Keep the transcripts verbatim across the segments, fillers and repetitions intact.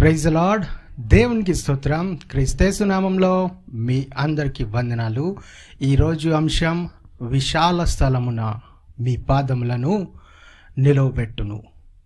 Praise the lord. దేవునికి స్తోత్రం. క్రీస్తు నామంలో మీ అందరికీ వందనాలు. ఈరోజు అంశం విశాల స్థలమున మీ పాదములను నిలవబెట్టును.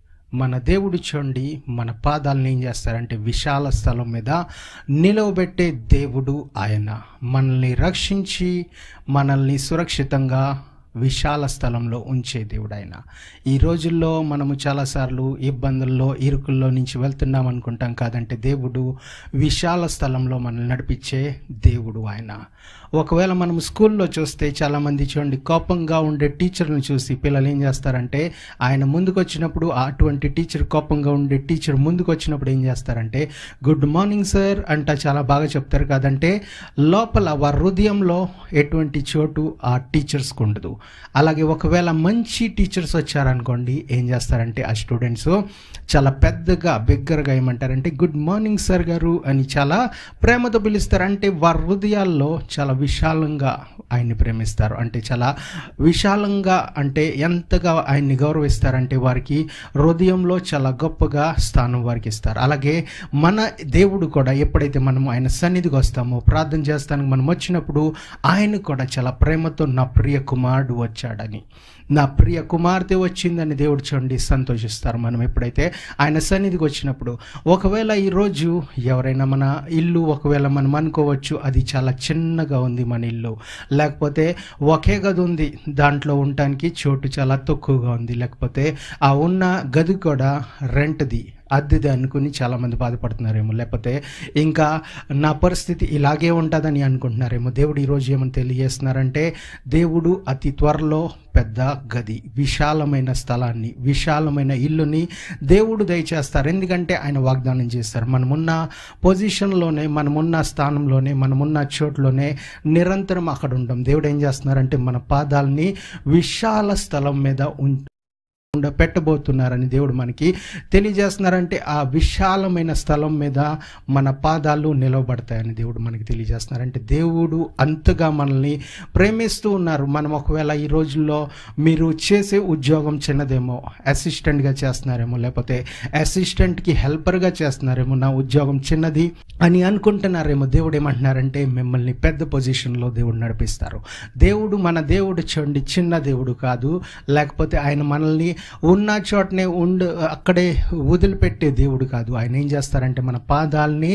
మన దేవుడు చూడండి, మన పాదాలను ఏం చేస్తారంటే విశాల స్థలం మీద నిలవబెట్టే దేవుడు ఆయన. మనల్ని రక్షించి మనల్ని సురక్షితంగా విశాల స్థలంలో ఉంచే దేవుడు ఆయన. ఈ రోజుల్లో మనము చాలాసార్లు ఇబ్బందుల్లో ఇరుకుల్లో నుంచి వెళ్తున్నాం అనుకుంటాం, కాదంటే దేవుడు విశాల స్థలంలో మనల్ని నడిపించే దేవుడు ఆయన. ఒకవేళ మనం స్కూల్లో చూస్తే చాలామంది చూడండి, కోపంగా ఉండే టీచర్ని చూసి పిల్లలు ఏం చేస్తారంటే, ఆయన ముందుకు వచ్చినప్పుడు అటువంటి టీచర్ కోపంగా ఉండే టీచర్ ముందుకు వచ్చినప్పుడు ఏం చేస్తారంటే గుడ్ మార్నింగ్ సార్ అంట చాలా బాగా చెప్తారు. కాదంటే లోపల వారి హృదయంలో ఎటువంటి చోటు ఆ టీచర్స్కి ఉండదు. అలాగే ఒకవేళ మంచి టీచర్స్ వచ్చారనుకోండి, ఏం చేస్తారంటే ఆ స్టూడెంట్స్ చాలా పెద్దగా బిగ్గరగా ఏమంటారంటే గుడ్ మార్నింగ్ సార్ గారు అని చాలా ప్రేమతో పిలుస్తారు. అంటే వారి హృదయాల్లో చాలా విశాలంగా ఆయన్ని ప్రేమిస్తారు. అంటే చాలా విశాలంగా, అంటే ఎంతగా ఆయన్ని గౌరవిస్తారంటే వారికి హృదయంలో చాలా గొప్పగా స్థానం వారికి ఇస్తారు. అలాగే మన దేవుడు కూడా ఎప్పుడైతే మనం ఆయన సన్నిధికి వస్తామో, ప్రార్థన చేస్తానికి మనం వచ్చినప్పుడు ఆయన కూడా చాలా ప్రేమతో నా ప్రియ కుమారుడు వచ్చాడని, నా ప్రియ కుమార్తె వచ్చిందని దేవుడు చూడండి సంతోషిస్తారు మనం ఎప్పుడైతే ఆయన సన్నిధికి వచ్చినప్పుడు. ఒకవేళ ఈరోజు ఎవరైనా మన ఇల్లు ఒకవేళ మనం అనుకోవచ్చు అది చాలా చిన్నగా ఉంది మన ఇల్లు, లేకపోతే ఒకే గది ఉంది, దాంట్లో ఉండటానికి చోటు చాలా తక్కువగా ఉంది, లేకపోతే ఆ ఉన్న గది కూడా రెంట్ది అద్దెది అనుకుని చాలామంది బాధపడుతున్నారేమో, లేకపోతే ఇంకా నా పరిస్థితి ఇలాగే ఉంటుందని అనుకుంటున్నారేమో. దేవుడు ఈరోజు ఏమని తెలియజేస్తున్నారంటే, దేవుడు అతి త్వరలో పెద్ద గది, విశాలమైన స్థలాన్ని, విశాలమైన ఇల్లుని దేవుడు దయచేస్తారు. ఎందుకంటే ఆయన వాగ్దానం చేస్తారు. మనమున్న పొజిషన్లోనే, మనమున్న స్థానంలోనే, మనమున్న చోట్లోనే నిరంతరం అక్కడ ఉంటాం. దేవుడు ఏం చేస్తున్నారంటే మన పాదాలని విశాల స్థలం మీద ఉం పెట్టబోతున్నారని దేవుడు మనకి తెలియజేస్తున్నారంటే ఆ విశాలమైన స్థలం మీద మన పాదాలు నిలవబడతాయని దేవుడు మనకి తెలియజేస్తున్నారంటే దేవుడు అంతగా మనల్ని ప్రేమిస్తూ ఉన్నారు. మనం ఒకవేళ ఈ రోజుల్లో మీరు చేసే ఉద్యోగం చిన్నదేమో, అసిస్టెంట్గా చేస్తున్నారేమో, లేకపోతే అసిస్టెంట్కి హెల్పర్గా చేస్తున్నారేమో, నా ఉద్యోగం చిన్నది అని అనుకుంటున్నారేమో. దేవుడు ఏమంటున్నారంటే మిమ్మల్ని పెద్ద పొజిషన్లో దేవుడు నడిపిస్తారు. దేవుడు మన దేవుడు చూడండి చిన్న దేవుడు కాదు, లేకపోతే ఆయన మనల్ని ఉన్న చోటనే ఉండు అక్కడే వదిలిపెట్టే దేవుడు కాదు. ఆయన ఏం చేస్తారంటే మన పాదాలని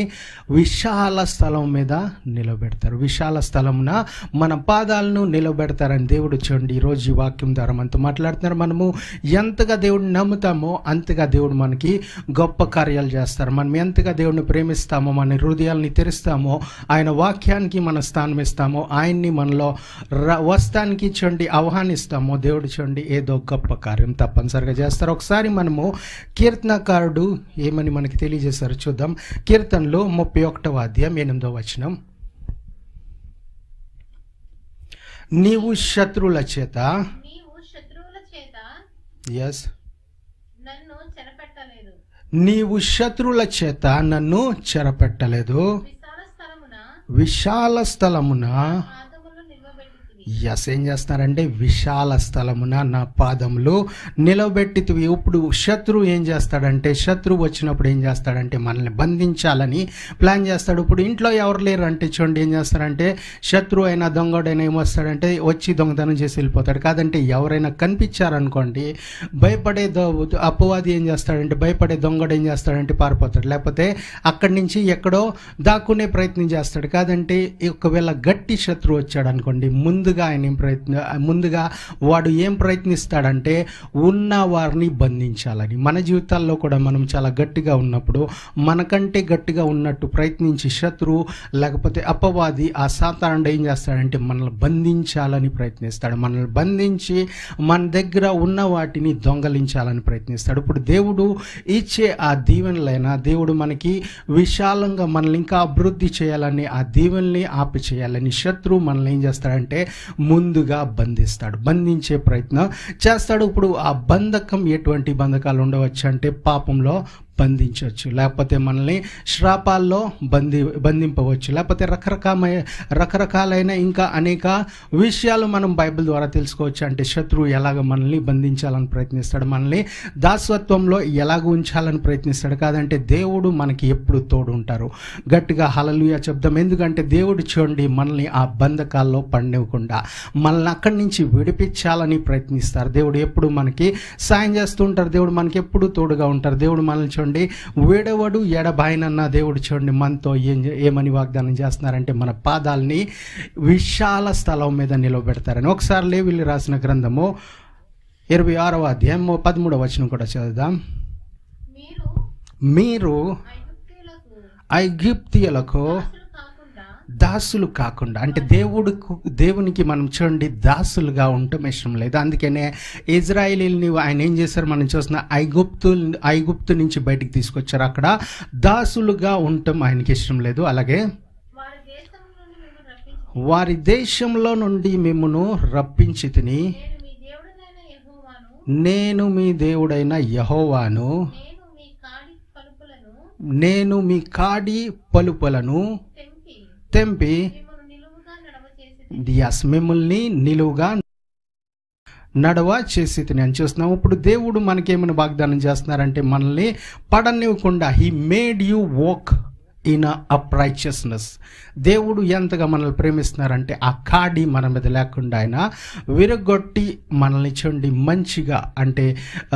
విశాల స్థలం మీద నిలబెడతారు. విశాల స్థలమున మన పాదాలను నిలబెడతారని దేవుడు చూడండి ఈరోజు ఈ వాక్యం ద్వారా మనతో మాట్లాడుతున్నారు. మనము ఎంతగా దేవుడిని నమ్ముతామో అంతగా దేవుడు మనకి గొప్ప కార్యాలు చేస్తారు. మనం ఎంతగా దేవుడిని ప్రేమిస్తామో, మన హృదయాల్ని తెరుస్తామో, ఆయన వాక్యానికి మన స్థానం ఇస్తామో, ఆయన్ని మనలో వస్తానికి చూడండి ఆహ్వానిస్తామో, దేవుడు చూడండి ఏదో గొప్ప కార్యం తప్పనిసరిగా చేస్తారు. ఒకసారి మనము కీర్తనకారుడు ఏమని మనకి తెలియజేశారు చూద్దాం. కీర్తనలో ముప్పై ఒకటవ అధ్యాయం ఎనిమిదవ వచనం, నీవు శత్రువుల చేత ఎస్ నీవు శత్రువుల చేత నన్ను చెరపెట్టలేదు, విశాల స్థలమున ఎస్ ఏం చేస్తున్నారంటే విశాల స్థలమున నా పాదములు నిలబెట్టితివి. ఇప్పుడు శత్రువు ఏం చేస్తాడంటే, శత్రువు వచ్చినప్పుడు ఏం చేస్తాడంటే మనల్ని బంధించాలని ప్లాన్ చేస్తాడు. ఇప్పుడు ఇంట్లో ఎవరు లేరు అంటే చూడండి ఏం చేస్తారంటే, శత్రువు అయినా దొంగడైనా ఏమొస్తాడంటే వచ్చి దొంగతనం చేసి వెళ్ళిపోతాడు. కాదంటే ఎవరైనా కనిపించారనుకోండి, భయపడే అపవాది ఏం చేస్తాడంటే, భయపడే దొంగడు ఏం చేస్తాడంటే పారిపోతాడు, లేకపోతే అక్కడి నుంచి ఎక్కడో దాక్కునే ప్రయత్నం చేస్తాడు. కాదంటే ఒకవేళ గట్టి శత్రువు వచ్చాడు అనుకోండి, ముందు ఆయన ఏం ప్రయత్న ముందుగా వాడు ఏం ప్రయత్నిస్తాడంటే ఉన్న వారిని బంధించాలని. మన జీవితాల్లో కూడా మనం చాలా గట్టిగా ఉన్నప్పుడు మనకంటే గట్టిగా ఉన్నట్టు ప్రయత్నించి శత్రువు లేకపోతే అపవాది ఆ సాతానుడు ఏం చేస్తాడంటే మనల్ని బంధించాలని ప్రయత్నిస్తాడు. మనల్ని బంధించి మన దగ్గర ఉన్న వాటిని దొంగలించాలని ప్రయత్నిస్తాడు. ఇప్పుడు దేవుడు ఇచ్చే ఆ దీవెనలైనా దేవుడు మనకి విశాలంగా మనల్ని ఇంకా అభివృద్ధి చేయాలని, ఆ దీవెనల్ని ఆపి చేయాలని శత్రువు మనల్ని ఏం చేస్తాడంటే ముందుగా బంధిస్తాడు, బంధించే ప్రయత్నం చేస్తాడు. ఇప్పుడు ఆ బంధకం ఎటువంటి బంధకాలు ఉండవచ్చు అంటే పాపంలో బంధించవచ్చు, లేకపోతే మనల్ని శ్రాపాల్లో బంధి బంధింపవచ్చు, లేకపోతే రకరకాల రకరకాలైన ఇంకా అనేక విషయాలు మనం బైబిల్ ద్వారా తెలుసుకోవచ్చు. అంటే శత్రువు ఎలాగ మనల్ని బంధించాలని ప్రయత్నిస్తాడు, మనల్ని దాసత్వంలో ఎలాగ ఉంచాలని ప్రయత్నిస్తాడు. కాదంటే దేవుడు మనకి ఎప్పుడు తోడు ఉంటారు. గట్టిగా హల్లెలూయా చెప్దాం. ఎందుకంటే దేవుడు చూడండి మనల్ని ఆ బంధకాల్లో పడినివ్వకుండా మనల్ని అక్కడి నుంచి విడిపించాలని ప్రయత్నిస్తారు. దేవుడు ఎప్పుడు మనకి సాయం చేస్తూ ఉంటారు. దేవుడు మనకి ఎప్పుడు తోడుగా ఉంటారు. దేవుడు మనల్ని చూడండి వేడవడు ఎడబాయనన్న దేవుడు చూడండి మనతో ఏం ఏమని వాగ్దానం చేస్తున్నారంటే మన పాదాలని విశాల స్థలం మీద నిలబెడతారని. ఒకసారి లేవీయులు రాసిన గ్రంథము ఇరవై ఆరవ అధ్యాయం పదమూడవ వచనం కూడా చదువుదాం. మీరు ఐగుప్తీయులకు దాసులు కాకుండా, అంటే దేవుడు దేవునికి మనం చూడండి దాసులుగా ఉండటం ఇష్టం లేదు. అందుకనే ఇజ్రాయేలీని ఆయన ఏం చేశారు మనం చూసిన ఐగుప్తు ఐగుప్తు నుంచి బయటికి తీసుకొచ్చారు. అక్కడ దాసులుగా ఉండటం ఆయనకి ఇష్టం లేదు. అలాగే వారి దేశంలో నుండి మిమ్మును రప్పించి తిని నేను మీ దేవుడైన యెహోవాను, నేను మీ కాడి పలుపులను తెంపి యస్ మిమ్మల్ని నిలువుగా నడవ చేసి అని చూస్తున్నాం. ఇప్పుడు దేవుడు మనకేమైనా వాగ్దానం చేస్తున్నారంటే మనల్ని పడనివ్వకుండా he made you walk in up righteousness. దేవుడు ఎంతగా మనల్ని ప్రేమిస్తున్నారంటే ఆ కాడి మన మీద లేకుండా ఆయన విరగొట్టి మనల్ని చూడండి మంచిగా, అంటే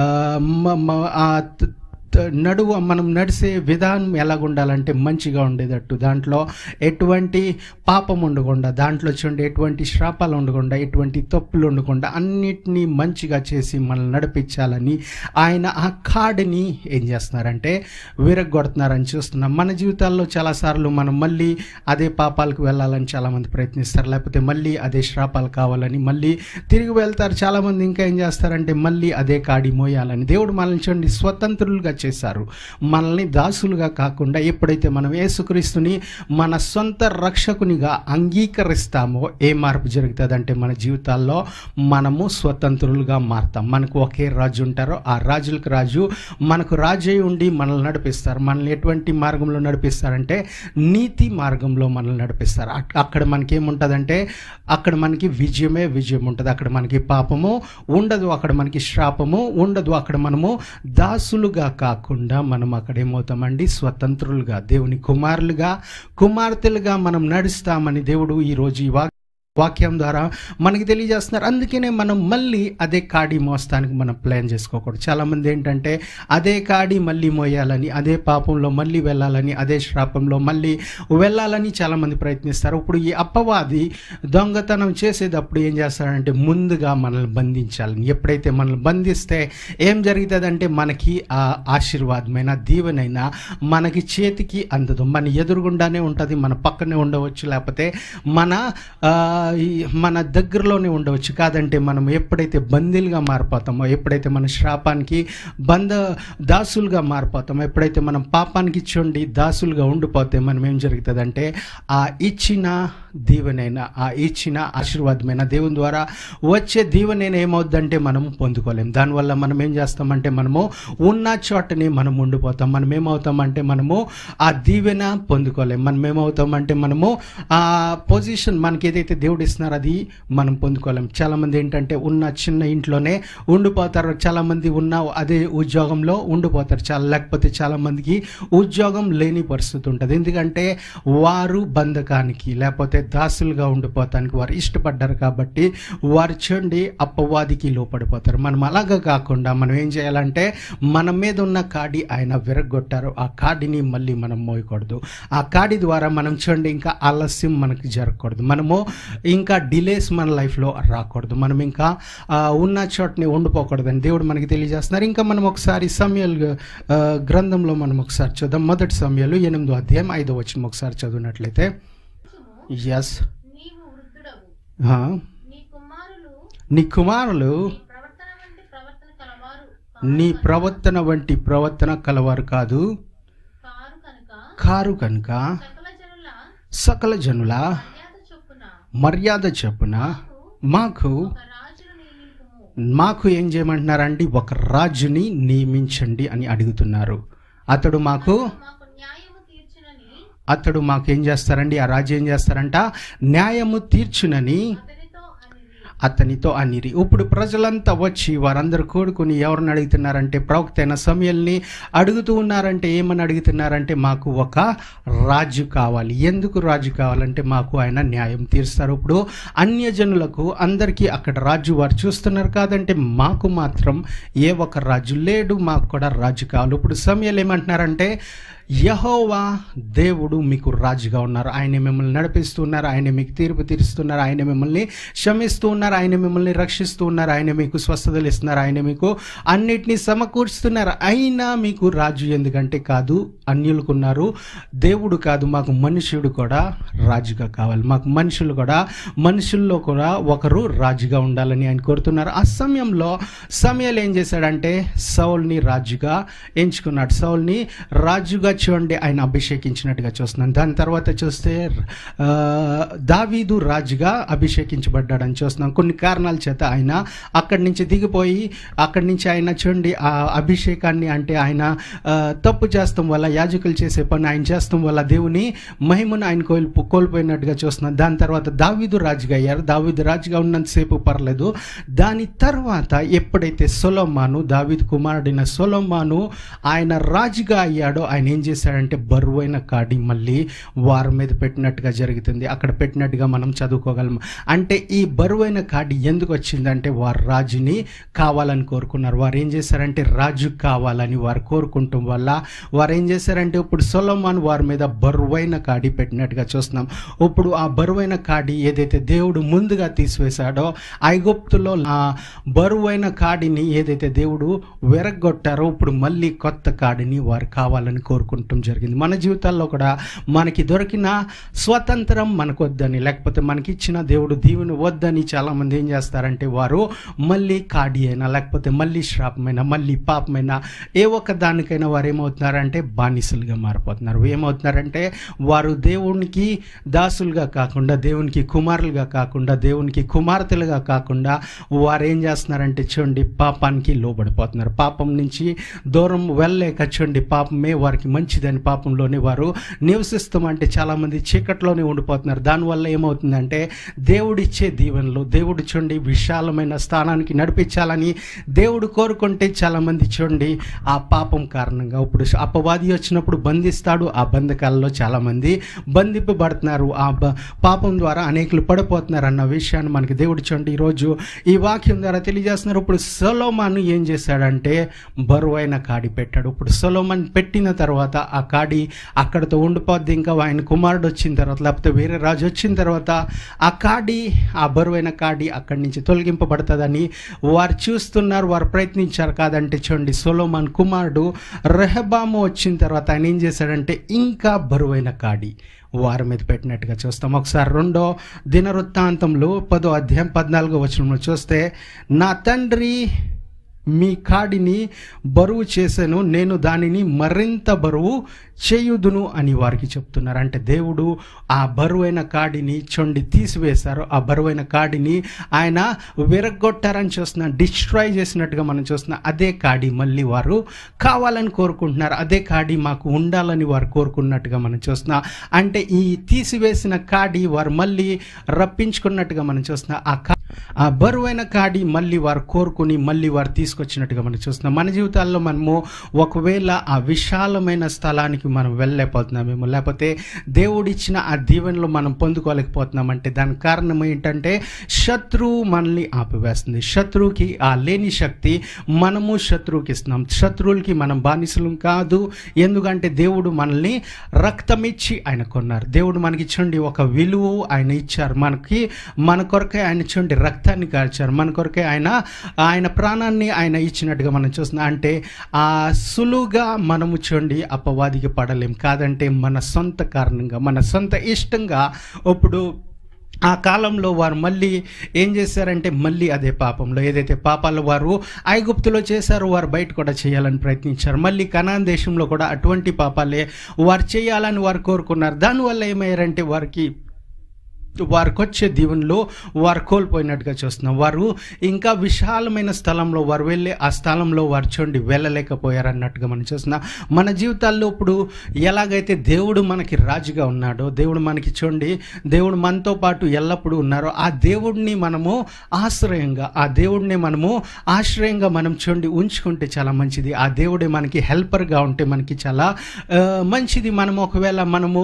నడువ మనం నడిసే విధానం ఎలాగ ఉండాలంటే మంచిగా ఉండేటట్టు, దాంట్లో ఎటువంటి పాపం ఉండకుండా, దాంట్లో చూడండి ఎటువంటి శ్రాపాలు ఉండకుండా, ఎటువంటి తప్పులు ఉండకుండా అన్నిటినీ మంచిగా చేసి మనల్ని నడిపించాలని ఆయన ఆ కాడిని ఏం చేస్తున్నారంటే విరగొడుతున్నారని చూస్తున్నాం. మన జీవితాల్లో చాలాసార్లు మనం మళ్ళీ అదే పాపాలకు వెళ్ళాలని చాలామంది ప్రయత్నిస్తారు, లేకపోతే మళ్ళీ అదే శ్రాపాలు కావాలని మళ్ళీ తిరిగి వెళ్తారు. చాలామంది ఇంకా ఏం చేస్తారంటే మళ్ళీ అదే కాడి మోయాలని. దేవుడు మనల్ని చూడండి స్వతంత్రులుగా చేశారు. మనల్ని దాసులుగా కాకుండా ఎప్పుడైతే మనం యేసుక్రీస్తుని మన సొంత రక్షకునిగా అంగీకరిస్తామో ఏ మార్పు జరుగుతుందంటే మన జీవితాల్లో మనము స్వతంత్రులుగా మారుతాం. మనకు ఒకే రాజు ఉంటారో ఆ రాజులకు రాజు మనకు రాజు అయి ఉండి మనల్ని నడిపిస్తారు. మనల్ని ఎటువంటి మార్గంలో నడిపిస్తారంటే నీతి మార్గంలో మనల్ని నడిపిస్తారు. అక్కడ మనకి ఏముంటుందంటే అక్కడ మనకి విజయమే విజయం ఉంటుంది. అక్కడ మనకి పాపము ఉండదు, అక్కడ మనకి శ్రాపము ఉండదు. అక్కడ మనము దాసులుగా కాకుండా మనం అక్కడ ఏమవుతామండి స్వతంత్రులుగా, దేవుని కుమారులుగా కుమార్తెలుగా మనం నడుస్తామని దేవుడు ఈరోజు ఈ వాక్యం ద్వారా మనకి తెలియజేస్తున్నారు. అందుకనే మనం మళ్ళీ అదే కాడి మోస్తానికి మనం ప్లాన్ చేసుకోకూడదు. చాలామంది ఏంటంటే అదే కాడి మళ్ళీ మోయాలని, అదే పాపంలో మళ్ళీ వెళ్ళాలని, అదే శ్రాపంలో మళ్ళీ వెళ్ళాలని చాలామంది ప్రయత్నిస్తారు. ఇప్పుడు ఈ అపవాది దొంగతనం చేసేటప్పుడు ఏం చేస్తాడంటే ముందుగా మనల్ని బంధించాలని. ఎప్పుడైతే మనల్ని బంధిస్తే ఏం జరుగుతుందంటే మనకి ఆ ఆశీర్వాదమైన దీవెనైన మనకి చేతికి అందదు. మన ఎదురుగుండానే ఉంటుంది, మన పక్కనే ఉండవచ్చు, లేకపోతే మన మన దగ్గరలోనే ఉండవచ్చు. కాదంటే మనం ఎప్పుడైతే బందీలుగా మారిపోతామో, ఎప్పుడైతే మన శ్రాపానికి బంధ దాసులుగా మారిపోతామో, ఎప్పుడైతే మనం పాపానికి చూడండి దాసులుగా ఉండిపోతే మనం ఏం జరుగుతుందంటే ఆ ఇచ్చిన దీవెనైన, ఆ ఇచ్చిన ఆశీర్వాదమైన దేవుని ద్వారా వచ్చే దీవెనైన ఏమవుద్దంటే మనం పొందుకోలేం. దానివల్ల మనం ఏం చేస్తామంటే మనము ఉన్న చోటనే మనం ఉండిపోతాం. మనం ఏమవుతామంటే మనము ఆ దీవెన పొందుకోలేం. మనం ఏమవుతామంటే మనము ఆ పొజిషన్ మనకి ఏదైతే దేవుడు ఇస్తున్నారు అది మనం పొందుకోలేం. చాలామంది ఏంటంటే ఉన్న చిన్న ఇంట్లోనే ఉండిపోతారు, చాలామంది ఉన్న అదే ఉద్యోగంలో ఉండిపోతారు, చాలా లేకపోతే చాలామందికి ఉద్యోగం లేని పరిస్థితి ఉంటుంది. ఎందుకంటే వారు బంధకానికి లేకపోతే దాసులుగా ఉండిపోతానికి వారు ఇష్టపడ్డారు కాబట్టి వారు చూడండి అపవాదికి లోపడిపోతారు. మనం అలాగా కాకుండా మనం ఏం చేయాలంటే మన మీద ఉన్న కాడి ఆయన విరగొట్టారు, ఆ కాడిని మళ్ళీ మనం మోయకూడదు. ఆ కాడి ద్వారా మనం చూడండి ఇంకా ఆలస్యం మనకి జరగకూడదు, మనము ఇంకా డిలేస్ మన లైఫ్లో రాకూడదు, మనం ఇంకా ఉన్న చోటని ఉండిపోకూడదని దేవుడు మనకి తెలియజేస్తున్నారు. ఇంకా మనం ఒకసారి సమూయేలు గ్రంథంలో మనం ఒకసారి చూద్దాం. మొదటి సమూయేలు ఎనిమిదో అధ్యాయం ఐదో వచనం ఒకసారి చదివినట్లయితే, ఎస్ నీ కుమారులు నీ ప్రవర్తన వంటి ప్రవర్తన కలవారు కాదు కారు కనుక సకల జనుల మర్యాద చొప్పున మాకు మాకు ఏం చేయమంటున్నారండి, ఒక రాజుని నియమించండి అని అడుగుతున్నారు. అతడు మాకు మాకు న్యాయము తీర్చునని అతడు మాకు ఏం చేస్తారండి, ఆ రాజు ఏం చేస్తారంట, న్యాయము తీర్చునని అతనితో అనిరి. అతనితో అనిరి. ఇప్పుడు ప్రజలంతా వచ్చి వారందరూ కూడుకుని ఎవరిని అడుగుతున్నారంటే ప్రవక్త అయిన సమూయేలుని అడుగుతూ ఉన్నారంటే ఏమని అడుగుతున్నారంటే మాకు ఒక రాజు కావాలి. ఎందుకు రాజు కావాలంటే మాకు ఆయన న్యాయం తీరుస్తారు. ఇప్పుడు అన్యజనులకు అందరికీ అక్కడ రాజు వారు చూస్తున్నారు కాదంటే మాకు మాత్రం ఏ ఒక రాజు లేడు, మాకు కూడా రాజు కావాలి. ఇప్పుడు సమూయేలు ఏమంటున్నారంటే యెహోవా దేవుడు మీకు రాజుగా ఉన్నారు, ఆయన మిమ్మల్ని నడిపిస్తూ ఉన్నారు, ఆయన మీకు తీర్పు తీరుస్తున్నారు, ఆయన మిమ్మల్ని క్షమిస్తూ ఉన్నారు, ఆయన మిమ్మల్ని రక్షిస్తూ ఉన్నారు, ఆయన మీకు స్వస్థతలు ఇస్తున్నారు, ఆయన మీకు అన్నిటినీ సమకూర్చుతున్నారు. అయినా మీకు రాజు ఎందుకంటే కాదు, అన్యులకు ఉన్నారు, దేవుడు కాదు, మాకు మనుషుడు కూడా రాజుగా కావాలి, మాకు మనుషులు కూడా మనుషుల్లో కూడా ఒకరు రాజుగా ఉండాలని ఆయన కోరుతున్నారు. ఆ సమయంలో సమూయేలు ఏం చేశాడంటే సౌల్ని రాజుగా ఎంచుకున్నాడు. సౌల్ని రాజుగా చూడండి ఆయన అభిషేకించినట్టుగా చూస్తున్నాను. దాని తర్వాత చూస్తే ఆ, దావీదు రాజుగా అభిషేకించబడ్డాడని చూస్తున్నాం. కొన్ని కారణాల చేత ఆయన అక్కడి నుంచి దిగిపోయి అక్కడి నుంచి ఆయన చూడండి ఆ అభిషేకాన్ని అంటే ఆయన ఆ, తప్పు చేస్తాం వల్ల, యాజకులు చేసే పని ఆయన చేస్తాం వల్ల దేవుని మహిమను ఆయన కోల్పు కోల్పోయినట్టుగా చూస్తున్నాం. దాని తర్వాత దావీదు రాజుగా అయ్యారు. దావీదు రాజుగా ఉన్నంతసేపు పర్లేదు. దాని తర్వాత ఎప్పుడైతే సొలొమోను, దావీదు కుమారుడైన సొలొమోను ఆయన రాజుగా అయ్యాడో ఆయన ఏం చేశాడంటే బరువైన కాడి మళ్ళీ వారి మీద పెట్టినట్టుగా జరుగుతుంది. అక్కడ పెట్టినట్టుగా మనం చదువుకోగలం. అంటే ఈ బరువైన కాడి ఎందుకు వచ్చిందంటే వారు రాజుని కావాలని కోరుకున్నారు. వారు ఏం చేశారంటే రాజు కావాలని వారు కోరుకుంటాం వల్ల వారు ఏం చేశారంటే ఇప్పుడు సొలొమోను వారి మీద బరువైన కాడి పెట్టినట్టుగా చూస్తున్నాం. ఇప్పుడు ఆ బరువైన కాడి ఏదైతే దేవుడు ముందుగా తీసివేశాడో ఐగుప్తులో ఆ బరువైన కాడిని ఏదైతే దేవుడు విరగొట్టారో ఇప్పుడు మళ్ళీ కొత్త కాడిని వారు కావాలని కోరుకుంటాం జరిగింది. మన జీవితాల్లో కూడా మనకి దొరికిన స్వతంత్రం మనకు వద్దని, లేకపోతే మనకి ఇచ్చిన దేవుడు దీవెన వద్దని చాలామంది ఏం చేస్తారంటే వారు మళ్ళీ కాడి అయినా లేకపోతే మళ్ళీ శ్రాపమైనా మళ్ళీ పాపమైనా ఏ ఒక్క దానికైనా వారు ఏమవుతున్నారంటే బానిసలుగా మారిపోతున్నారు. ఏమవుతున్నారంటే వారు దేవునికి దాసులుగా కాకుండా, దేవునికి కుమారులుగా కాకుండా, దేవునికి కుమార్తెలుగా కాకుండా వారు ఏం చేస్తున్నారంటే చూడండి పాపానికి లోబడిపోతున్నారు. పాపం నుంచి దూరం వెళ్ళలేక చూడండి పాపమే వారికి మంచిదని పాపంలోనే వారు నివసిస్తామంటే చాలామంది చీకట్లోనే ఉండిపోతున్నారు. దానివల్ల ఏమవుతుందంటే దేవుడిచ్చే దీవెనలు, దేవుడు చూడండి విశాలమైన స్థానానికి నడిపించాలని దేవుడు కోరుకుంటే చాలామంది చూడండి ఆ పాపం కారణంగా ఇప్పుడు అపవాది వచ్చినప్పుడు బంధిస్తాడు. ఆ బంధకాలలో చాలామంది బంధింపబడుతున్నారు. ఆ పాపం ద్వారా అనేకులు పడిపోతున్నారు అన్న విషయాన్ని మనకి దేవుడు చూడండి ఈరోజు ఈ వాక్యం ద్వారా తెలియజేస్తున్నారు. ఇప్పుడు సొలొమోను ఏం చేశాడంటే బరువైన కాడి పెట్టాడు. ఇప్పుడు సొలొమోను పెట్టిన తర్వాత ఆ కాడి అక్కడితో ఉండిపోద్ది. ఇంకా ఆయన కుమారుడు వచ్చిన తర్వాత లేకపోతే వేరే రాజు వచ్చిన తర్వాత ఆ కాడి, ఆ బరువైన కాడి అక్కడి నుంచి తొలగింపబడుతుందని వారు చూస్తున్నారు, వారు ప్రయత్నించారు. కాదంటే చూడండి సొలొమోను కుమారుడు రెహబాము వచ్చిన తర్వాత ఆయన ఏం చేశాడంటే ఇంకా బరువైన కాడి వారి మీద పెట్టినట్టుగా చూస్తాం. ఒకసారి రెండో దినవృత్తాంతంలో పదో అధ్యాయం పద్నాలుగో వచనంలో చూస్తే నా తండ్రి మీ కాడిని బరువు చేశాను, నేను దానిని మరింత బరువు చేయుదును అని వారికి చెప్తున్నారు. అంటే దేవుడు ఆ బరువైన కాడిని చొండి తీసివేశారు. ఆ బరువైన కాడిని ఆయన విరగొట్టారని చూస్తున్నాం, డిస్ట్రాయ్ చేసినట్టుగా మనం చూస్తున్నాం. అదే కాడి మళ్ళీ వారు కావాలని కోరుకుంటున్నారు. అదే కాడి మాకు ఉండాలని వారు కోరుకున్నట్టుగా మనం చూస్తున్నాం. అంటే ఈ తీసివేసిన కాడి వారు మళ్ళీ రప్పించుకున్నట్టుగా మనం చూస్తున్నాం. ఆ కా ఆ బరువైన కాడి మళ్ళీ వారు కోరుకుని మళ్ళీ వారు తీసుకొచ్చినట్టుగా మనం చూస్తున్నాం. మన జీవితాల్లో మనము ఒకవేళ ఆ విశాలమైన స్థలానికి మనం వెళ్ళలేకపోతున్నామేమో, లేకపోతే దేవుడిచ్చిన ఆ దీవెనలు మనం పొందుకోలేకపోతున్నామంటే దానికి కారణం ఏంటంటే శత్రువు మనల్ని ఆపివేస్తుంది. శత్రువుకి ఆ లేని శక్తి మనము శత్రువుకి ఇస్తున్నాం. శత్రువులకి మనం బానిసలం కాదు. ఎందుకంటే దేవుడు మనల్ని రక్తం ఇచ్చి ఆయన కొన్నారు. దేవుడు మనకి ఇచ్చండి ఒక విలువ ఆయన ఇచ్చారు. మనకి మన కొరకే ఆయన ఇచ్చండి రక్తాన్ని కాల్చారు. మన కొరకే ఆయన ఆయన ప్రాణాన్ని ఆయన ఇచ్చినట్టుగా మనం చూస్తున్నాం. అంటే ఆ సులువుగా మనము చూడండి అపవాదికి పడలేం. కాదంటే మన సొంత కారణంగా, మన సొంత ఇష్టంగా ఇప్పుడు ఆ కాలంలో వారు మళ్ళీ ఏం చేశారంటే మళ్ళీ అదే పాపంలో ఏదైతే పాపాలు వారు ఐగుప్తులో చేశారో వారు బయట కూడా చేయాలని ప్రయత్నించారు. మళ్ళీ కనాన్ దేశంలో కూడా అటువంటి పాపాలే వారు చేయాలని వారు కోరుకున్నారు. దానివల్ల ఏమయ్యారంటే వారికి వారికి వచ్చే దీవెనలో వారు కోల్పోయినట్టుగా చూస్తున్నాం. వారు ఇంకా విశాలమైన స్థలంలో వారు వెళ్ళి ఆ స్థలంలో వారు చూడండి వెళ్ళలేకపోయారు అన్నట్టుగా మనం చూస్తున్నాం. మన జీవితాల్లో ఇప్పుడు ఎలాగైతే దేవుడు మనకి రాజుగా ఉన్నాడో, దేవుడు మనకి చూడండి దేవుడు మనతో పాటు ఎల్లప్పుడూ ఉన్నారో, ఆ దేవుడిని మనము ఆశ్రయంగా ఆ దేవుడిని మనము ఆశ్రయంగా మనం చూడండి ఉంచుకుంటే చాలా మంచిది. ఆ దేవుడే మనకి హెల్పర్గా ఉంటే మనకి చాలా మంచిది. మనం ఒకవేళ మనము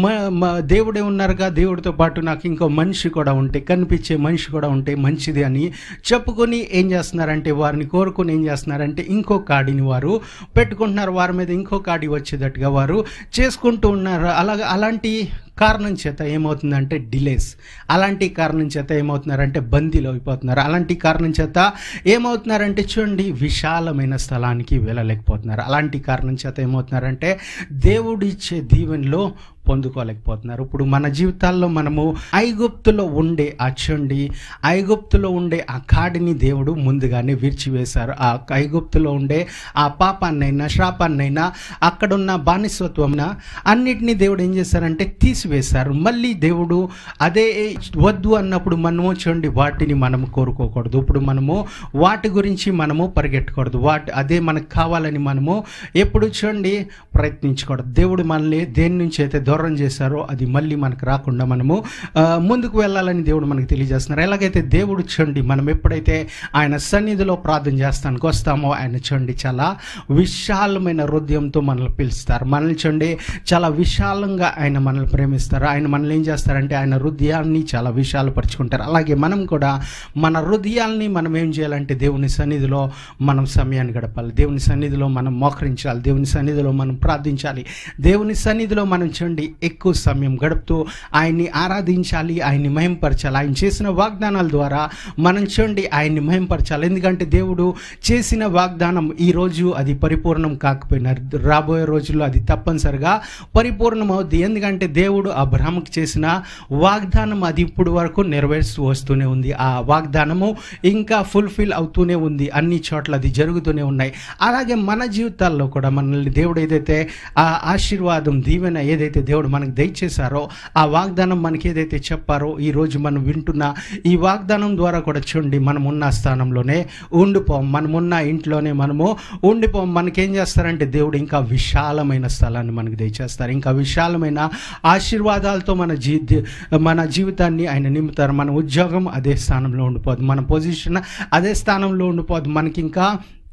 దేవుడే ఉన్నారుగా, దేవుడితో పాటు నాకు ఇంకో మనిషి కూడా ఉంటే, కనిపించే మనిషి కూడా ఉంటే మంచిది అని చెప్పుకొని ఏం చేస్తున్నారంటే వారిని కోరుకొని ఏం చేస్తున్నారంటే ఇంకో కాడిని వారు పెట్టుకుంటున్నారు. వారి మీద ఇంకో కాడి వచ్చేటట్టుగా వారు చేసుకుంటూ ఉన్నారు. అలాగే అలాంటి కారణం చేత ఏమవుతుందంటే డిలేస్, అలాంటి కారణం చేత ఏమవుతున్నారంటే బందీలో అయిపోతున్నారు. అలాంటి కారణం చేత ఏమవుతున్నారంటే చూడండి విశాలమైన స్థలానికి వెళ్ళలేకపోతున్నారు. అలాంటి కారణం చేత ఏమవుతున్నారంటే దేవుడు ఇచ్చే దీవెనలో పొందుకోలేకపోతున్నారు. ఇప్పుడు మన జీవితాల్లో మనము ఐగుప్తులో ఉండే ఆ చూడండి ఐగుప్తులో ఉండే ఆ కాడిని దేవుడు ముందుగానే విరిచివేశారు. ఆ ఐగుప్తులో ఉండే ఆ పాపాన్నైనా శాపాన్నైనా అక్కడున్న బానిసత్వంన అన్నిటినీ దేవుడు ఏం చేశారంటే తీసివేశారు. మళ్ళీ దేవుడు అదే వద్దు అన్నప్పుడు మనము చూడండి వాటిని మనము కోరుకోకూడదు. ఇప్పుడు మనము వాటి గురించి మనము పరిగెట్టకూడదు. వాటి అదే మనకు కావాలని మనము ఎప్పుడు చూడండి ప్రయత్నించకూడదు. దేవుడు మనల్ని దేని నుంచి అయితే దూరం చేశారో అది మళ్ళీ మనకు రాకుండా మనము ముందుకు వెళ్ళాలని దేవుడు మనకు తెలియజేస్తున్నారు. ఎలాగైతే దేవుడు చూడండి మనం ఎప్పుడైతే ఆయన సన్నిధిలో ప్రార్థన చేస్తానికి వస్తామో ఆయన చూడండి చాలా విశాలమైన హృదయంతో మనల్ని పిలుస్తారు. మనల్ని చూడండి చాలా విశాలంగా ఆయన మనల్ని ప్రేమిస్తారు. ఆయన మనల్ని ఏం చేస్తారంటే ఆయన హృదయాన్ని చాలా విశాలపరుచుకుంటారు. అలాగే మనం కూడా మన హృదయాల్ని మనం ఏం చేయాలంటే దేవుని సన్నిధిలో మనం సమయాన్ని గడపాలి. దేవుని సన్నిధిలో మనం మోకరించాలి. దేవుని సన్నిధిలో మనం ప్రార్థించాలి. దేవుని సన్నిధిలో మనం చూడండి ఎక్కువ సమయం గడుపుతూ ఆయన్ని ఆరాధించాలి, ఆయన్ని మహింపరచాలి. ఆయన చేసిన వాగ్దానాల ద్వారా మనం చూడండి ఆయన్ని మహింపరచాలి. ఎందుకంటే దేవుడు చేసిన వాగ్దానం ఈరోజు అది పరిపూర్ణం కాకపోయినా రాబోయే రోజుల్లో అది తప్పనిసరిగా పరిపూర్ణం అవుద్ది. ఎందుకంటే దేవుడు అబ్రహాముకి చేసిన వాగ్దానం అది ఇప్పుడు వరకు నెరవేరుస్తూ వస్తూనే ఉంది. ఆ వాగ్దానము ఇంకా ఫుల్ఫిల్ అవుతూనే ఉంది. అన్ని చోట్ల అది జరుగుతూనే ఉన్నాయి. అలాగే మన జీవితాల్లో కూడా మనల్ని దేవుడు ఏదైతే ఆ ఆశీర్వాదం దీవెన ఏదైతే దేవుడు మనకు దయచేశారో ఆ వాగ్దానం మనకి ఏదైతే చెప్పారో ఈరోజు మనం వింటున్న ఈ వాగ్దానం ద్వారా కూడా చూడండి మనం ఉన్న స్థానంలోనే ఉండిపోం, మనమున్న ఇంట్లోనే మనము ఉండిపోం. మనకేం చేస్తారంటే దేవుడు ఇంకా విశాలమైన స్థలాన్ని మనకు దయచేస్తారు. ఇంకా విశాలమైన ఆశీర్వాదాలతో మన జీ మన జీవితాన్ని ఆయన నింపుతారు. మన ఉద్యోగం అదే స్థానంలో ఉండిపోదు, మన పొజిషన్ అదే స్థానంలో ఉండిపోదు. మనకి ఇంకా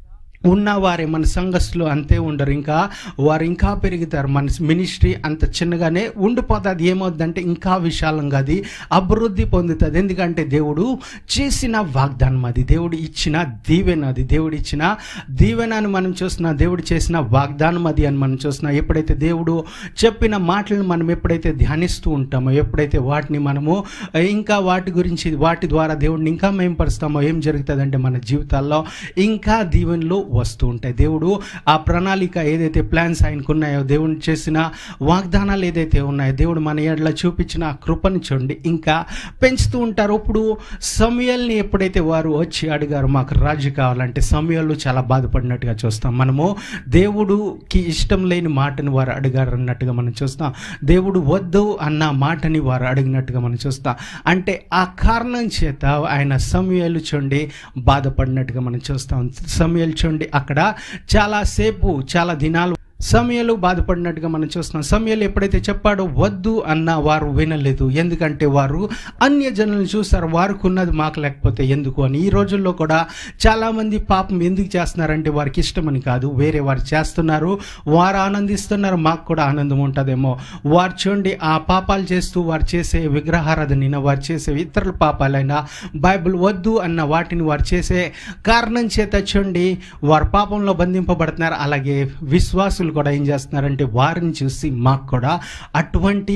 ఉన్నవారే మన సంఘస్థులు అంతే ఉండరు, ఇంకా వారు ఇంకా పెరుగుతారు. మన మినిస్ట్రీ అంత చిన్నగానే ఉండిపోతుంది. అది ఏమవుతుందంటే ఇంకా విశాలంగా అది అభివృద్ధి పొందుతుంది. ఎందుకంటే దేవుడు చేసిన వాగ్దానం అది, దేవుడు ఇచ్చిన దీవెన అది, దేవుడు ఇచ్చిన దీవెన అని మనం చూస్తున్నాం. దేవుడు చేసిన వాగ్దానం అది అని మనం చూస్తున్నాం. ఎప్పుడైతే దేవుడు చెప్పిన మాటలను మనం ఎప్పుడైతే ధ్యానిస్తూ ఉంటామో, ఎప్పుడైతే వాటిని మనము ఇంకా వాటి గురించి వాటి ద్వారా దేవుడిని ఇంకా మేంపరుస్తామో ఏం జరుగుతుందంటే మన జీవితాల్లో ఇంకా దీవెనలు వస్తూ ఉంటాయి. దేవుడు ఆ ప్రణాళిక ఏదైతే ప్లాన్స్ ఆయనకు ఉన్నాయో, దేవుడు చేసిన వాగ్దానాలు ఏదైతే ఉన్నాయో, దేవుడు మన ఎడల చూపించిన కృపను చూడండి ఇంకా పెంచుతూ ఉంటారు. ఇప్పుడు సమూయేలుని ఎప్పుడైతే వారు వచ్చి అడిగారు మాకు రాజు కావాలంటే సమూయేలు చాలా బాధపడినట్టుగా చూస్తాం. మనము దేవుడుకి ఇష్టం లేని మాటని వారు అడిగారు అన్నట్టుగా మనం చూస్తాం. దేవుడు వద్దు అన్న మాటని వారు అడిగినట్టుగా మనం చూస్తాం. అంటే ఆ కారణం చేత ఆయన సమూయేలు చూడండి బాధపడినట్టుగా మనం చూస్తాం. సమూయేలు చూడండి అక్కడ చాలాసేపు చాలా దినాలు సమూయేలు బాధపడినట్టుగా మనం చూస్తున్నాం. సమూయేలు ఎప్పుడైతే చెప్పాడో వద్దు అన్న వారు వినలేదు. ఎందుకంటే వారు అన్య జనులను చూస్తారు, వారికి ఉన్నది మాకు లేకపోతే ఎందుకు అని. ఈ రోజుల్లో కూడా చాలామంది పాపం ఎందుకు చేస్తున్నారంటే వారికి ఇష్టమని కాదు, వేరే వారు చేస్తున్నారు, వారు ఆనందిస్తున్నారు, మాకు కూడా ఆనందం ఉంటుందేమో. వారు చూడండి ఆ పాపాలు చేస్తూ వారు చేసే విగ్రహారాధన, వారు చేసే ఇతరుల పాపాలైనా బైబిల్ వద్దు అన్న వాటిని వారు చేసే కారణం చేత చూడండి వారు పాపంలో బంధింపబడుతున్నారు. అలాగే విశ్వాసులు కూడా ఏం చేస్తున్నారంటే వారిని చూసి మాకు కూడా అటువంటి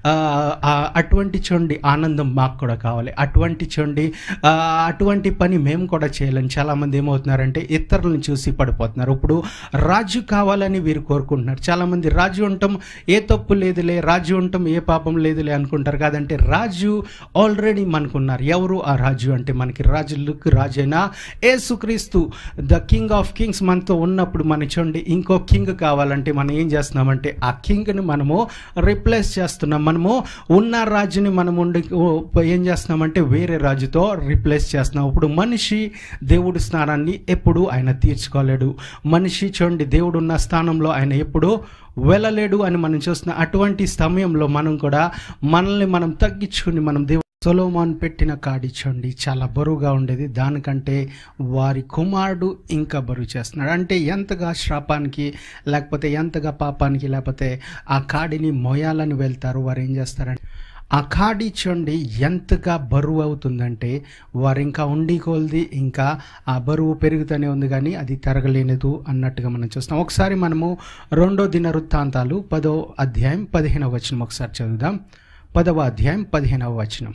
అటువంటి చూడండి ఆనందం మాకు కూడా కావాలి, అటువంటి చూడండి అటువంటి పని మేము కూడా చేయాలని చాలామంది ఏమవుతున్నారంటే ఇతరులను చూసి పడిపోతున్నారు. ఇప్పుడు రాజు కావాలని వీరు కోరుకుంటున్నారు. చాలామంది రాజు ఉండటం ఏ తప్పు లేదులే, రాజు ఉండటం ఏ పాపం లేదులే అనుకుంటారు. కాదంటే రాజు ఆల్రెడీ మనకున్నారు. ఎవరు ఆ రాజు అంటే మనకి రాజులకు రాజైన యేసుక్రీస్తు ద కింగ్ ఆఫ్ కింగ్స్ మనతో ఉన్నప్పుడు మన చూడండి ఇంకో కింగ్ కావాలి కావాలంటే మనం ఏం చేస్తున్నామంటే ఆ కింగ్ని మనము రిప్లేస్ చేస్తున్నాం. మనము ఉన్న రాజుని మనం ఉండి ఏం చేస్తున్నామంటే వేరే రాజుతో రిప్లేస్ చేస్తున్నాం. ఇప్పుడు మనిషి దేవుడి స్థానాన్ని ఎప్పుడు ఆయన తీర్చుకోలేడు. మనిషి చూడండి దేవుడు ఉన్న స్థానంలో ఆయన ఎప్పుడు వెళ్ళలేడు అని మనం చూస్తున్నాం. అటువంటి సమయంలో మనం కూడా మనల్ని మనం తగ్గించుకుని మనం దేవుడు సొలొమోను పెట్టిన కాడి చూడండి చాలా బరువుగా ఉండేది, దానికంటే వారి కుమారుడు ఇంకా బరువు చేస్తున్నాడు. అంటే ఎంతగా శ్రాపానికి లేకపోతే ఎంతగా పాపానికి లేకపోతే ఆ కాడిని మోయాలని వెళ్తారు. వారు ఏం చేస్తారంటే ఆ కాడి చూడండి ఎంతగా బరువు అవుతుందంటే వారు ఇంకా ఉండి కొలది ఇంకా ఆ బరువు పెరుగుతూనే ఉంది కానీ అది తరగలేనిదు అన్నట్టుగా మనం చూస్తాం. ఒకసారి మనము రెండో దిన వృత్తాంతాలు పదో అధ్యాయం పదిహేనవ వచనం ఒకసారి చదువుదాం. పదవ అధ్యాయం పదిహేనవ వచనం.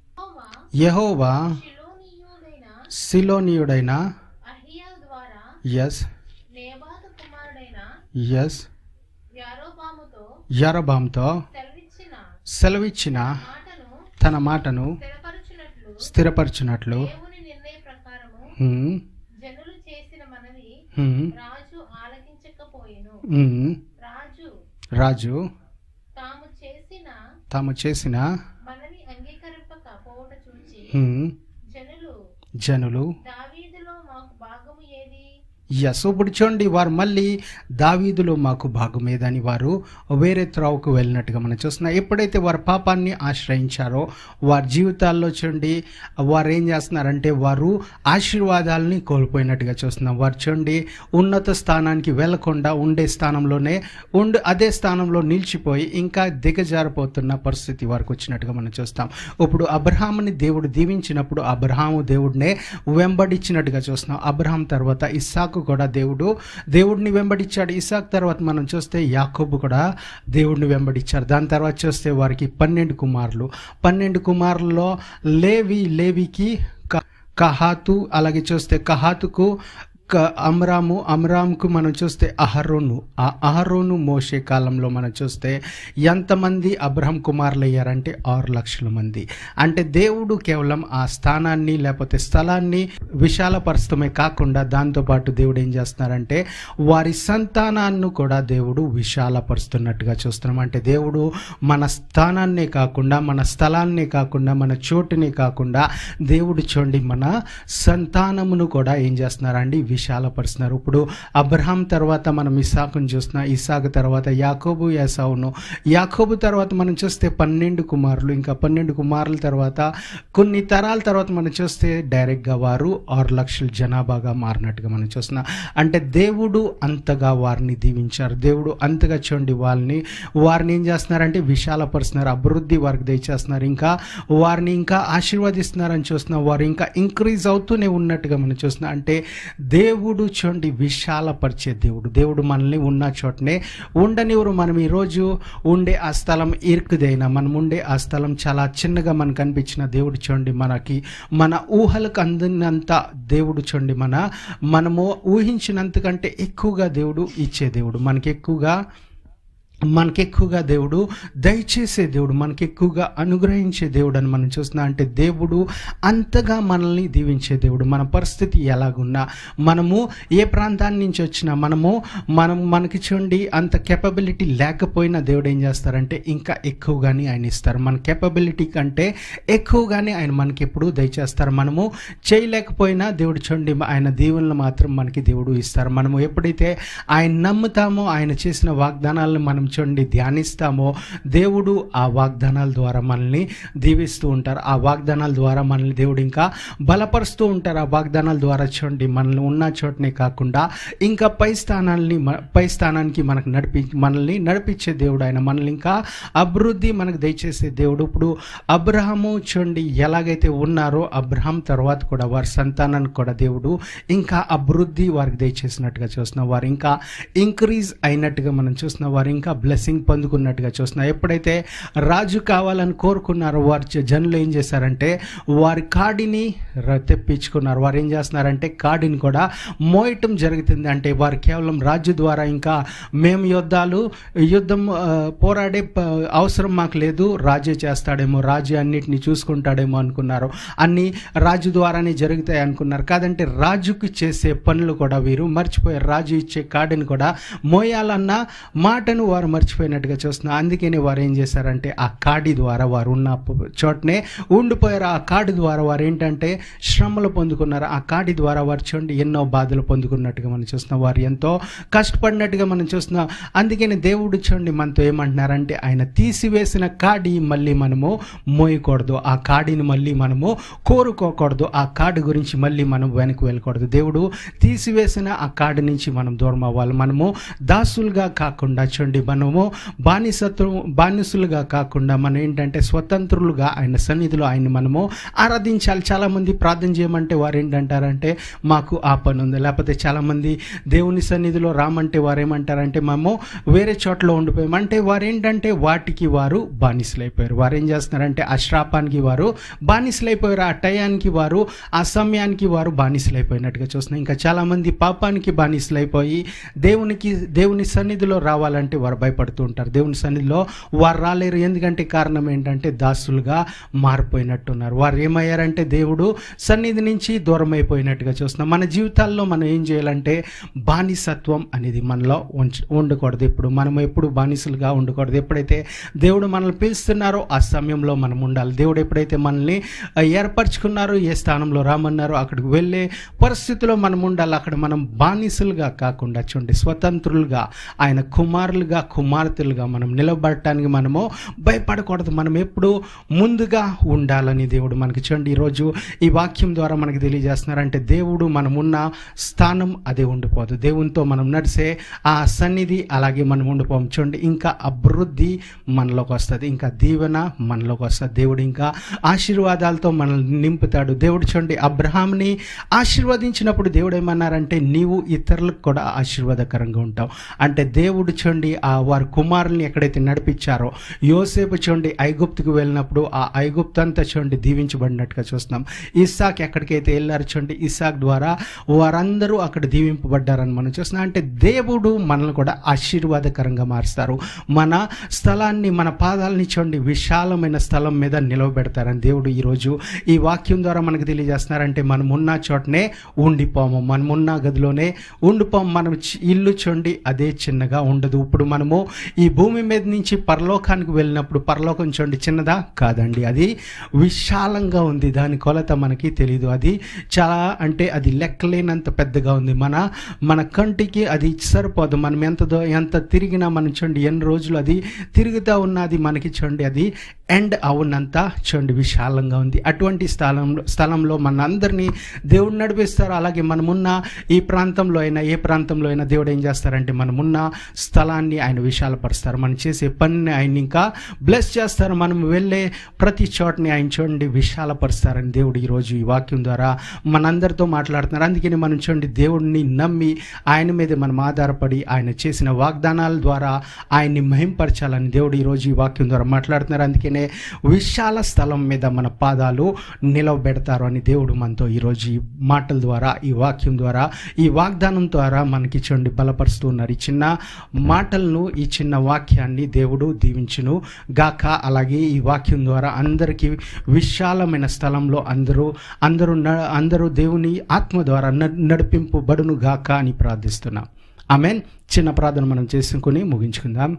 యెహోవా షిలోనీయుడైన సిలోనియుడైన అహీయా ద్వారా ఎస్ నేబాతు కుమారుడైన ఎస్ యారోబాముతో యరబాంతో సెలవిచ్చిన సెలవిచ్చిన మాటను తన మాటను స్థిరపరచునట్లు స్థిరపరచునట్లు దేవుని నిర్ణయ ప్రకారము హ్మ్, జనులు చేసిన మనవి హ్మ్, రాజు ఆలకించకపోయెను. హ్మ్. రాజు రాజు తాము చేసిన తాము చేసిన మనవి అంగీకరింపకపోవట చూచి హ్మ్, జనులు జనులు దావీదులో మాకు భాగము ఏది? ఎస్ ఇప్పుడు చూడండి వారు మళ్ళీ దావీదులో మాకు భాగమేదని వారు వేరే త్రోవకు వెళ్ళినట్టుగా మనం చూస్తున్నాం. ఎప్పుడైతే వారు పాపాన్ని ఆశ్రయించారో వారి జీవితాల్లో చూడండి వారు ఏం చేస్తున్నారంటే వారు ఆశీర్వాదాలని కోల్పోయినట్టుగా చూస్తున్నాం. వారు చూడండి ఉన్నత స్థానానికి వెళ్లకుండా ఉండే స్థానంలోనే ఉండి అదే స్థానంలో నిలిచిపోయి ఇంకా దిగజారిపోతున్న పరిస్థితి వారికి వచ్చినట్టుగా మనం చూస్తాం. ఇప్పుడు అబ్రహాముని దేవుడు దీవించినప్పుడు అబ్రహాము దేవుడినే వెంబడించినట్టుగా చూస్తున్నాం. అబ్రహాం తర్వాత ఇస్సాకు కూడా దేవుడు దేవుడిని వెంబడించాడు. ఇస్సాక్ తర్వాత మనం చూస్తే యాకోబు కూడా దేవుడిని వెంబడించారు. దాని తర్వాత చూస్తే వారికి పన్నెండు కుమారులు పన్నెండు కుమారుల్లో లేవి లేవికి కహాతు అలాగే చూస్తే కహాతుకు అమ్రాము అమ్రాముకు మనం చూస్తే అహరోను ఆ అహరోను మోషే కాలంలో మనం చూస్తే ఎంతమంది అబ్రహం కుమారులు అయ్యారంటే ఆరు లక్షల మంది. అంటే దేవుడు కేవలం ఆ స్థానాన్ని లేకపోతే స్థలాన్ని విశాలపరచడమే కాకుండా దాంతోపాటు దేవుడు ఏం చేస్తున్నారంటే వారి సంతానాన్ని కూడా దేవుడు విశాలపరుస్తున్నట్టుగా చూస్తున్నాం. అంటే దేవుడు మన స్థానాన్నే కాకుండా మన స్థలాన్నే కాకుండా మన చోటునే కాకుండా దేవుడు చూడండి మన సంతానమును కూడా ఏం చేస్తున్నారండి విశాలపరుస్తున్నారు. ఇప్పుడు అబ్రహాం తర్వాత మనం ఇస్సాకును చూస్తున్నాం. ఇస్సాకు తర్వాత యాకోబు ఏసావును యాకోబు తర్వాత మనం చూస్తే పన్నెండు కుమారులు ఇంకా పన్నెండు కుమారుల తర్వాత కొన్ని తరాల తర్వాత మనం చూస్తే డైరెక్ట్గా వారు ఆరు లక్షల జనాభాగా మారినట్టుగా మనం చూస్తున్నాం. అంటే దేవుడు అంతగా వారిని దీవించారు. దేవుడు అంతగా చూడండి వాళ్ళని వారిని ఏం చేస్తున్నారంటే విశాలపరుస్తున్నారు, అభివృద్ధి వారికి దయచేస్తున్నారు, ఇంకా వారిని ఇంకా ఆశీర్వదిస్తున్నారని చూస్తున్నాం. వారు ఇంకా ఇంక్రీజ్ అవుతూనే ఉన్నట్టుగా మనం చూస్తున్నాం. అంటే దేవుడు చూడండి విశాలపరిచే దేవుడు. దేవుడు మనల్ని ఉన్న చోటనే ఉండనివ్వరు. మనం ఈరోజు ఉండే ఆ స్థలం ఇరుకుదైనా మనం ఉండే ఆ స్థలం చాలా చిన్నగా మనకు అనిపించిన దేవుడు చూడండి మనకి మన ఊహలకు అందినంత దేవుడు చూడండి మన మనము ఊహించినంతకంటే ఎక్కువగా దేవుడు ఇచ్చే దేవుడు, మనకి ఎక్కువగా మనకి ఎక్కువగా దేవుడు దయచేసే దేవుడు, మనకి ఎక్కువగా అనుగ్రహించే దేవుడు అని మనం చూస్తున్నాం. అంటే దేవుడు అంతగా మనల్ని దీవించే దేవుడు. మన పరిస్థితి ఎలాగున్నా మనము ఏ ప్రాంతాన్ని నుంచి వచ్చినా మనము మనం మనకి చూడండి అంత కెపబిలిటీ లేకపోయినా దేవుడు ఏం చేస్తారంటే ఇంకా ఎక్కువగానే ఆయన ఇస్తారు. మన కెపబిలిటీ కంటే ఎక్కువగానే ఆయన మనకి ఎప్పుడు దయచేస్తారు. మనము చేయలేకపోయినా దేవుడు చూడండి ఆయన దీవెనలు మాత్రం మనకి దేవుడు ఇస్తారు. మనము ఎప్పుడైతే ఆయన నమ్ముతామో ఆయన చేసిన వాగ్దానాలను మనం చూడండి ధ్యానిస్తామో దేవుడు ఆ వాగ్దానాల ద్వారా మనల్ని దీవిస్తూ ఉంటారు. ఆ వాగ్దానాల ద్వారా మనల్ని దేవుడు ఇంకా బలపరుస్తూ ఉంటారు. ఆ వాగ్దానాల ద్వారా చూడండి మనల్ని ఉన్న చోటనే కాకుండా ఇంకా పై స్థానాల్ని పై స్థానానికి మనకు నడిపి మనల్ని నడిపించే దేవుడు ఆయన, మనల్ని ఇంకా అభివృద్ధి మనకు దయచేసే దేవుడు. ఇప్పుడు అబ్రహాము చూడండి ఎలాగైతే ఉన్నారో అబ్రహాం తర్వాత కూడా వారి సంతానానికి కూడా దేవుడు ఇంకా అభివృద్ధి వారికి దయచేసినట్టుగా చూస్తున్నాం. వారు ఇంకా ఇంక్రీజ్ అయినట్టుగా మనం చూస్తున్నాం. వారు ఇంకా బ్లెస్సింగ్ పొందుకున్నట్టుగా చూస్తున్నాం. ఎప్పుడైతే రాజు కావాలని కోరుకున్నారో వారి జ- జనులు ఏం చేశారంటే వారి కాడిని ర- తెప్పించుకున్నారు. వారు ఏం చేస్తున్నారంటే కాడిని కూడా మోయటం జరుగుతుంది. అంటే వారు కేవలం రాజు ద్వారా ఇంకా మేము యుద్ధాలు యుద్ధం ఆ, పోరాడే ప- అవసరం మాకు లేదు, రాజే చేస్తాడేమో, రాజు అన్నిటిని చూసుకుంటాడేమో అనుకున్నారు. అన్నీ రాజు ద్వారానే జరుగుతాయి అనుకున్నారు. కాదంటే రాజుకు చేసే పనులు కూడా వీరు మర్చిపోయారు. రాజు ఇచ్చే కాడిని కూడా మోయాలన్న మాటను వారు మర్చిపోయినట్టుగా చూస్తున్నారు. అందుకని వారు ఏం చేశారంటే ఆ కాడి ద్వారా వారు ఉన్న ప- చోటనే ఉండిపోయారు. ఆ కాడి ద్వారా వారు ఏంటంటే శ్రమలు పొందుకున్నారు. ఆ కాడి ద్వారా వారు చూడండి ఎన్నో బాధలు పొందుకున్నట్టుగా మనం చూస్తున్నాం. వారు ఎంతో కష్టపడినట్టుగా మనం చూస్తున్నాం. అందుకని దేవుడు చూడండి మనతో ఏమంటున్నారంటే ఆయన తీసివేసిన కాడి మళ్ళీ మనము మోయకూడదు, ఆ కాడిని మళ్ళీ మనము కోరుకోకూడదు, ఆ కాడి గురించి మళ్ళీ మనం వెనక్కి వెళ్ళకూడదు. దేవుడు తీసివేసిన ఆ కాడి నుంచి మనం దూరం అవ్వాలి. మనము దాసులుగా కాకుండా చూడండి మనము బానిసత్వం బానిసులుగా కాకుండా మనం ఏంటంటే స్వతంత్రులుగా ఆయన సన్నిధిలో ఆయన్ని మనము ఆరాధించాలి. చాలామంది ప్రార్థన చేయమంటే వారు ఏంటంటారంటే మాకు ఆ పని ఉంది, లేకపోతే చాలామంది దేవుని సన్నిధిలో రామంటే వారు ఏమంటారంటే మేము వేరే చోట్ల ఉండిపోయాం. అంటే వారు ఏంటంటే వాటికి వారు బానిసలైపోయారు. వారు ఏం చేస్తున్నారంటే ఆ శ్రాపానికి వారు బానిసలైపోయారు, ఆ టయానికి వారు ఆ సమయానికి వారు బానిసలైపోయినట్టుగా చూస్తున్నాం. ఇంకా చాలామంది పాపానికి బానిసలైపోయి దేవునికి దేవుని సన్నిధిలో రావాలంటే వారు భయపడుతూ ఉంటారు. దేవుని సన్నిధిలో వారు రాలేరు. ఎందుకంటే కారణం ఏంటంటే దాసులుగా మారిపోయినట్టున్నారు. వారు ఏమయ్యారంటే దేవుడు సన్నిధి నుంచి దూరం అయిపోయినట్టుగా చూస్తున్నాం. మన జీవితాల్లో మనం ఏం చేయాలంటే బానిసత్వం అనేది మనలో ఉంచ ఉండకూడదు. ఇప్పుడు మనం ఎప్పుడు బానిసలుగా ఉండకూడదు. ఎప్పుడైతే దేవుడు మనల్ని పిలుస్తున్నారో ఆ సమయంలో మనం ఉండాలి. దేవుడు ఎప్పుడైతే మనల్ని ఆ, ఏర్పరచుకున్నారో ఏ స్థానంలో రామన్నారో అక్కడికి వెళ్ళే పరిస్థితిలో మనం ఉండాలి. అక్కడ మనం బానిసలుగా కాకుండా చూడండి స్వతంత్రులుగా ఆయన కుమారులుగా కుమార్తెలుగా మనం నిలబడటానికి మనము భయపడకూడదు. మనం ఎప్పుడు ముందుగా ఉండాలని దేవుడు మనకి చూడండి ఈరోజు ఈ వాక్యం ద్వారా మనకి తెలియజేస్తున్నారంటే దేవుడు మనం ఉన్న స్థానం అదే ఉండిపోదు. దేవునితో మనం నడిసే ఆ సన్నిధి అలాగే మనం ఉండిపోం. చూడండి ఇంకా అభివృద్ధి మనలోకి వస్తుంది, ఇంకా దీవెన మనలోకి వస్తుంది. దేవుడు ఇంకా ఆశీర్వాదాలతో మనల్ని నింపుతాడు. దేవుడు చూడండి అబ్రహాంని ఆశీర్వదించినప్పుడు దేవుడు ఏమన్నారంటే నీవు ఇతరులకు కూడా ఆశీర్వాదకరంగా ఉంటావు. అంటే దేవుడు చూడండి ఆ వారి కుమారుల్ని ఎక్కడైతే నడిపించారో యోసేపు చూడండి ఐగుప్తుకు వెళ్ళినప్పుడు ఆ ఐగుప్తు అంతా చూడండి దీవించబడినట్టుగా చూస్తున్నాం. ఇస్సాక్ ఎక్కడికైతే వెళ్ళారు చూడండి ఇస్సాక్ ద్వారా వారందరూ అక్కడ దీవింపబడ్డారని మనం చూస్తున్నాం. అంటే దేవుడు మనల్ని కూడా ఆశీర్వాదకరంగా మారుస్తారు. మన స్థలాన్ని మన పాదాలని చూడండి విశాలమైన స్థలం మీద నిలవబెడతారని దేవుడు ఈరోజు ఈ వాక్యం ద్వారా మనకు తెలియజేస్తున్నారంటే మనం ఉన్న చోటనే ఉండిపోము, మనం ఉన్న గదిలోనే ఉండిపోము. మనం చి- ఇల్లు చూడండి అదే చిన్నగా ఉండదు. ఇప్పుడు మనము ఈ భూమి మీద నుంచి పరలోకానికి వెళ్ళినప్పుడు పరలోకం చూడండి చిన్నదా కాదండి, అది విశాలంగా ఉంది. దాని కొలత మనకి తెలియదు. అది చాలా అంటే అది లెక్కలేనంత పెద్దగా ఉంది. మన మన కంటికి అది సరిపోదు. మనం ఎంత దో- ఎంత తిరిగినా మనం చూడండి ఎన్ని రోజులు అది తిరుగుతూ ఉన్నది మనకి చూడండి అది ఎండ్ అవునంత చూడండి విశాలంగా ఉంది. అటువంటి స్థలంలో స్థలంలో మన అందరినీ దేవుడు నడిపిస్తారు. అలాగే మనమున్న ఈ ప్రాంతంలో అయినా ఏ ప్రాంతంలో అయినా దేవుడు ఏం చేస్తారంటే మనమున్న స్థలాన్ని ఆయన విశాలపరుస్తారు. మనం చేసే పనిని ఆయన ఇంకా బ్లెస్ చేస్తారు. మనం వెళ్ళే ప్రతి చోటని ఆయన చూడండి విశాలపరుస్తారని దేవుడు ఈరోజు ఈ వాక్యం ద్వారా మనందరితో మాట్లాడుతున్నారు. అందుకని మనం చూడండి దేవుడిని నమ్మి ఆయన మీద మనం ఆధారపడి ఆయన చేసిన వాగ్దానాల ద్వారా ఆయన్ని మహింపరచాలని దేవుడు ఈరోజు ఈ వాక్యం ద్వారా మాట్లాడుతున్నారు. అందుకనే విశాల స్థలం మీద మన పాదాలు నిలవబెడతారు అని దేవుడు మనతో ఈరోజు ఈ మాటల ద్వారా ఈ వాక్యం ద్వారా ఈ వాగ్దానం ద్వారా మనకి చూడండి బలపరుస్తూ ఉన్నారు. ఈ చిన్న మాటలను ఈ చిన్న వాక్యాన్ని దేవుడు దీవించును గాక. అలాగే ఈ వాక్యం ద్వారా అందరికీ విశాలమైన స్థలంలో అందరూ అందరూ న- అందరూ దేవుని ఆత్మ ద్వారా న- నడిపింపబడును గాక అని ప్రార్థిస్తున్నాం. ఆమేన్. చిన్న ప్రార్థన మనం చేసుకుని ముగించుకుందాం.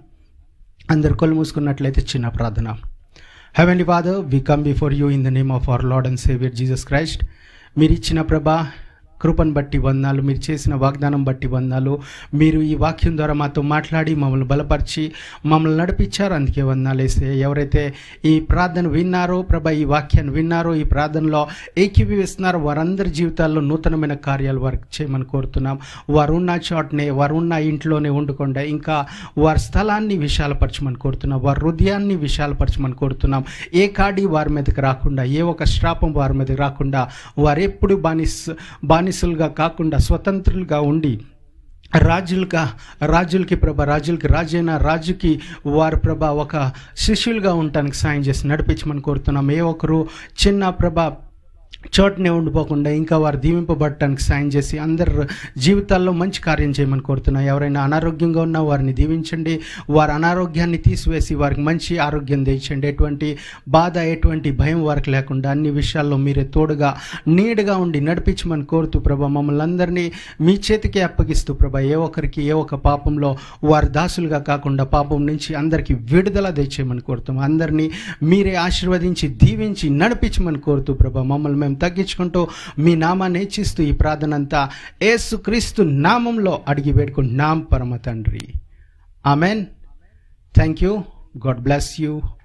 అందరు కళ్ళు మూసుకున్నట్లయితే చిన్న ప్రార్థన. Heavenly Father, we come before you in the name of our Lord and Savior Jesus Christ. మీరు ఇచ్చిన ప్రభా కృపను బట్టి వందనాలు, మీరు చేసిన వాగ్దానం బట్టి వందనాలు. మీరు ఈ వాక్యం ద్వారా మాతో మాట్లాడి మమ్మల్ని బలపరిచి మమ్మల్ని నడిపించారు, అందుకే వందనాలు యేసయ్యా. ఎవరైతే ఈ ప్రార్థన విన్నారో ప్రభా, ఈ వాక్యాన్ని విన్నారో, ఈ ప్రార్థనలో ఏకీభవిస్తున్నారో వారందరి జీవితాల్లో నూతనమైన కార్యాలు వారికి చేయమని కోరుతున్నాం. వారు ఉన్న చోటనే వారు ఉన్న ఇంట్లోనే ఉండకుండా ఇంకా వారి స్థలాన్ని విశాలపరచమని కోరుతున్నాం. వారి హృదయాన్ని విశాలపరచమని కోరుతున్నాం. ఏ కాడి వారి మీదకి రాకుండా, ఏ ఒక శ్రాపం వారి మీదకి రాకుండా, వారు ఎప్పుడు బానిస బానిసలుగా కాకుండా స్వతంత్రులుగా ఉండి రాజులుగా రాజులకి ప్రభ రాజులకి రాజైన రాజుకి వారు ప్రభ ఒక శిష్యులుగా ఉండటానికి సాయం చేసి నడిపించమని కోరుతున్నాం. ఏ ఒక్కరు చిన్న ప్రభ చోటనే ఉండిపోకుండా ఇంకా వారు దీవింపబడటానికి సాయం చేసి అందరి జీవితాల్లో మంచి కార్యం చేయమని కోరుతున్నాం. ఎవరైనా అనారోగ్యంగా ఉన్నా వారిని దీవించండి. వారి అనారోగ్యాన్ని తీసివేసి వారికి మంచి ఆరోగ్యం తెచ్చండి. ఎటువంటి బాధ ఎటువంటి భయం వారికి లేకుండా అన్ని విషయాల్లో మీరే తోడుగా నీడగా ఉండి నడిపించమని కోరుతూ ప్రభా మమ్మల్ని అందరినీ మీ చేతికి అప్పగిస్తూ ప్రభా ఏ ఒక్కరికి ఏ ఒక్క పాపంలో వారి దాసులుగా కాకుండా పాపం నుంచి అందరికీ విడుదల తెచ్చేయమని కోరుతాం. అందరినీ మీరే ఆశీర్వదించి దీవించి నడిపించమని కోరుతూ ప్రభా మమ్మల్ని మేము తగ్గించుకుంటూ మీ నామాన్ని హెచ్చిస్తూ ఈ ప్రార్థన అంతా యేసుక్రీస్తు నామంలో అడిగి వేడుకుంటున్నాం పరమ తండ్రి. Amen. Thank you. God bless you.